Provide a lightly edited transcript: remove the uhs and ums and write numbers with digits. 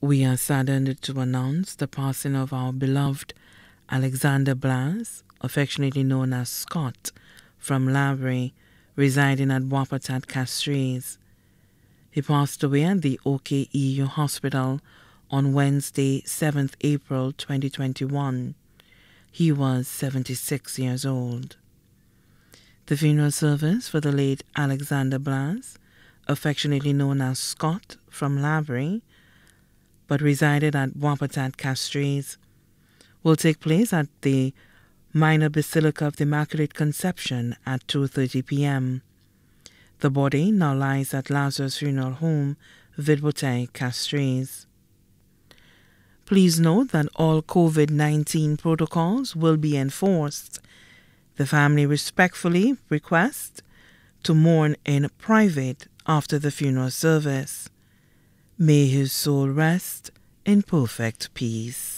We are saddened to announce the passing of our beloved Alexander Blas, affectionately known as Scott, from Lavery, residing at Wapatat Castries. He passed away at the OKEU Hospital on Wednesday, 7th April 2021. He was 76 years old. The funeral service for the late Alexander Blas, affectionately known as Scott, from Lavery, but resided at Wapatat Castries, will take place at the Minor Basilica of the Immaculate Conception at 2:30 p.m. The body now lies at Lazarus Funeral Home, Vidbotai, Castries. Please note that all COVID-19 protocols will be enforced. The family respectfully requests to mourn in private after the funeral service. May his soul rest in perfect peace.